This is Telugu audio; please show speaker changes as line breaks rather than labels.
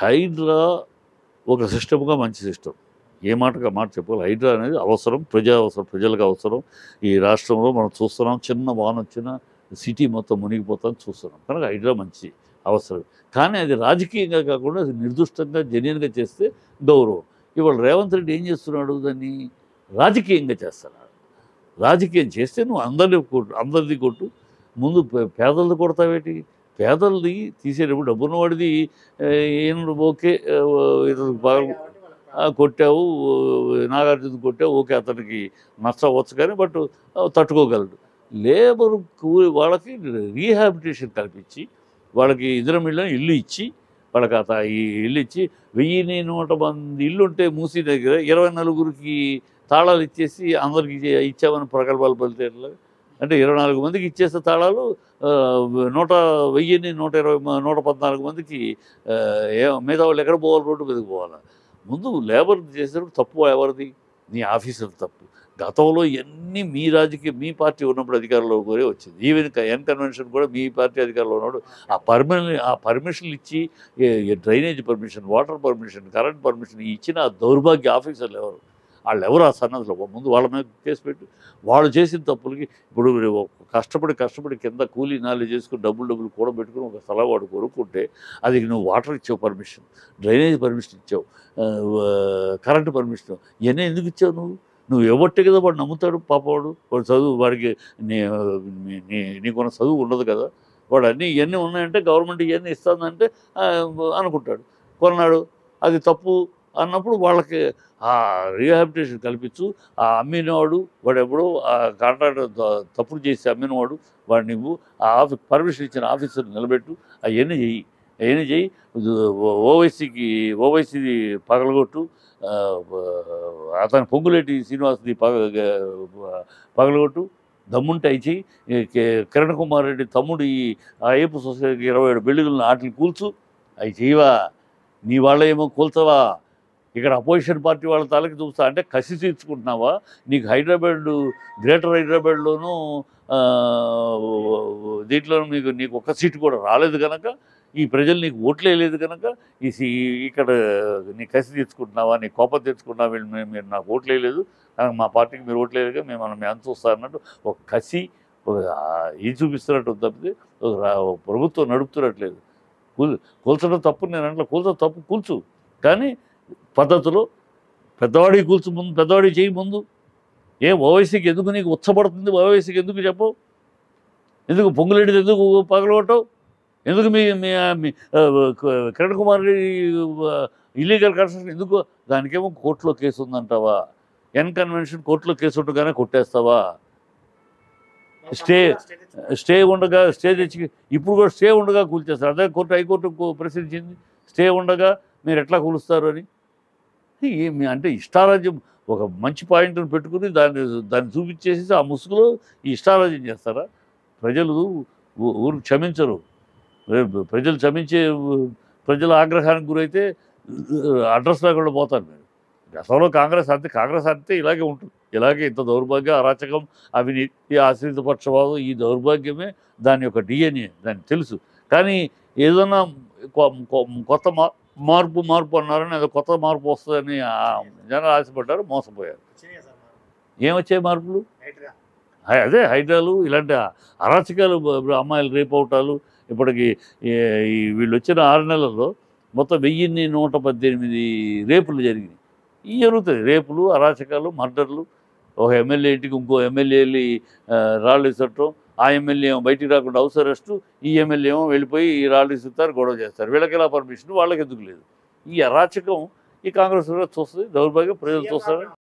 హైడ్రా ఒక సిస్టమ్‌గా మంచి సిస్టమ్. ఏ మాటకి ఆ మాట చెప్పాలి. హైడ్రా అనేది అవసరం. అవసరం. ప్రజలకు అవసరం. ఈ రాష్ట్రంలో మనం చూస్తున్నాం. చిన్న వానొచ్చినా సిటీ మొత్తం మునిగిపోతాం చూస్తున్నాం. కనుక హైడ్రా మంచి అవసరం. కానీ అది రాజకీయంగా కాకుండా అది నిర్దుష్టంగా జెన్యూన్‌గా చేస్తే గౌరవం. ఇవాళ రేవంత్ రెడ్డి ఏం చేస్తున్నాడు? దాన్ని రాజకీయంగా చేస్తున్నాడు. రాజకీయం చేస్తే నువ్వు అందరిది కొట్టు. ముందు పేదలది కొడతావేటి? పేదలది తీసేటప్పుడు డబ్బున్నవాడిది ఈయన ఓకే. ఇతనికి బాగా కొట్టావు, నాగార్జున కొట్టావు, ఓకే, అతనికి నచ్చవచ్చు కానీ బట్ తట్టుకోగలడు. లేబర్ వాళ్ళకి రీహాబిలిటేషన్ కల్పించి వాళ్ళకి ఇల్లు ఇచ్చి వాళ్ళకి ఈ ఇల్లు ఇచ్చి 1100 మంది ఇల్లు ఉంటే మూసీ దగ్గర 24కి తాళాలు ఇచ్చేసి అందరికి ఇచ్చామని ప్రగల్భాలు పలికేట్లా. అంటే 24 మందికి ఇచ్చేస్తే తాళాలు 114 మందికి మిగతా వాళ్ళు ఎక్కడ పోవాలి? రోడ్డు మీదకి పోవాలా? ముందు లేబర్ చేసేటప్పుడు తప్పు ఎవరిది? నీ ఆఫీసర్ తప్పు. గతంలో ఇవన్నీ మీ పార్టీ ఉన్నప్పుడు అధికారంలో కూడా వచ్చింది. ఈవెన్ ఎన్ కన్వెన్షన్ కూడా మీ పార్టీ అధికారంలో ఉన్నప్పుడు ఆ పర్మిషన్లు ఇచ్చి drainage permission, water permission, current permission ఇచ్చిన ఆ దౌర్భాగ్య ఆఫీసర్లు ఎవరు? వాళ్ళెవరు? ఆ సన్నద్ధులు ముందు వాళ్ళ మీద కేసు పెట్టు. వాళ్ళు చేసిన తప్పులకి ఇప్పుడు కష్టపడి కింద కూలీ నాలి చేసుకుని డబ్బులు కూడబెట్టుకుని ఒక స్థలం వాడు కొనుక్కుంటే అది నువ్వు వాటర్ ఇచ్చావు పర్మిషన్, డ్రైనేజ్ పర్మిషన్ ఇచ్చావు, కరెంటు పర్మిషన్, ఇవన్నీ ఎందుకు ఇచ్చావు? నువ్వు ఇవ్వట్టే కదా వాడు నమ్ముతాడు పాపవాడు. వాడు చదువు వాడికి నీకున్న చదువు ఉండదు కదా. వాడు ఇవన్నీ ఉన్నాయంటే గవర్నమెంట్ ఇవన్నీ ఇస్తుందంటే అనుకుంటాడు. కొన్నాడు, అది తప్పు అన్నప్పుడు వాళ్ళకి ఆ రీహాబిలిటేషన్ కల్పించు. ఆ అమ్మినవాడు వాడెప్పుడో ఆ కాంట్రాక్టర్ తప్పులు చేసి అమ్మినవాడు వాడు నువ్వు పర్మిషన్ ఇచ్చిన ఆఫీసర్ నిలబెట్టు. అవన్నీ చెయ్యి. ఓవైసీది పగలగొట్టు. అతని పొంగులేటి శ్రీనివాస్ది పగలగొట్టు. దమ్ముంటే అయి చెయ్యి. కిరణ్ కుమార్ రెడ్డి తమ్ముడు ఈ అయ్యప్ప సొసైటీకి 27 బిల్డింగులను వాటిని కూల్చు. అవి చెయ్యవా? నీ వాళ్ళ ఏమో కూల్చవా? ఇక్కడ అపోజిషన్ పార్టీ వాళ్ళ తలకి చూస్తా అంటే కసి తీర్చుకుంటున్నావా? నీకు గ్రేటర్ హైదరాబాద్లోనూ దీంట్లోనూ నీకు ఒక్క సీటు కూడా రాలేదు కనుక, ఈ ప్రజలు నీకు ఓట్లేయలేదు కనుక ఇక్కడ నీ కసి తీర్చుకుంటున్నావా? నీ కోపం తెచ్చుకుంటున్నావా? మీరు నాకు ఓట్లేయలేదు కనుక మా పార్టీకి మీరు ఓట్లేదు మేము ఎంత చూస్తా అన్నట్టు ఒక కసి ఇది చూపిస్తున్నట్టు తప్పితే ప్రభుత్వం నడుపుతున్నట్లేదు. కూల్చడం తప్పు నేను అంటే కూల్చడం తప్పు, కూల్చు. కానీ పద్ధతిలో పెద్దవాడికి కూల్చు, ముందు పెద్దవాడికి చేయి. ముందు ఓవైసీకి ఎందుకు నీకు ఉచ్చబడుతుంది? ఓవైసీకి ఎందుకు చెప్పవు? ఎందుకు పొంగులేడిది ఎందుకు పగలగొట్టవు? ఎందుకు మీ కిరణ్ కుమార్ రెడ్డి ఇల్లీగల్ కన్స్ట్రక్షన్ ఎందుకు? దానికేమో కోర్టులో కేసు ఉందంటావా? ఎన్ కన్వెన్షన్ కోర్టులో కేసు ఉండగానే కొట్టేస్తావా? స్టే ఉండగా తెచ్చి ఇప్పుడు కూడా స్టే ఉండగా కూల్చేస్తారు. అదే హైకోర్టు ప్రశ్నించింది. స్టే ఉండగా మీరు ఎట్లా కూలుస్తారు అని. ఏమి అంటే ఇష్టారాజ్యం ఒక మంచి పాయింట్ని పెట్టుకుని దాన్ని చూపించేసి ఆ ముసుగులో ఈ ఇష్టారాజ్యం చేస్తారా? ప్రజలు ఊరు క్షమించరు. ప్రజల ఆగ్రహానికి గురైతే అడ్రస్ లేకుండా పోతారు. మీరు గతంలో కాంగ్రెస్ అంతే ఇలాగే ఉంటుంది. ఇలాగే ఇంత దౌర్భాగ్య, అరాచకం, అవినీతి, ఆశ్రిత పక్షవాదం, ఈ దౌర్భాగ్యమే దాని యొక్క DNA. దానికి తెలుసు. కానీ ఏదన్నా కొత్త మార్పు అన్నారని ఏదో కొత్త మార్పు వస్తుందని జనాలు ఆశపడ్డారు, మోసపోయారు. ఏమొచ్చాయి మార్పులు? అదే హైడ్రాలు, ఇలాంటి అరాచకాలు, అమ్మాయిలు రేపు అవటాలు. ఇప్పటికి వీళ్ళు వచ్చిన 6 నెలల్లో మొత్తం 1118 రేపులు జరిగినాయి. ఇవి జరుగుతుంది. రేపులు, అరాచకాలు, మర్డర్లు. ఒక ఎమ్మెల్యే ఇంటికి ఇంకో ఎమ్మెల్యే వెళ్ళి రాళ్ళు ఇసట్టడం, ఆ ఎమ్మెల్యే ఏమో బయటికి రాకుండా హౌస్ అరెస్టు, ఈ ఎమ్మెల్యే ఏమో వెళ్ళిపోయి రాళ్ళు ఇస్తారు, గొడవ చేస్తారు. వీళ్ళకి ఎలా పర్మిషన్? వాళ్ళకి ఎందుకు లేదు? ఈ అరాచకం ఈ కాంగ్రెస్ చూస్తుంది. దౌర్భాగ్యం ప్రజలు చూస్తారు.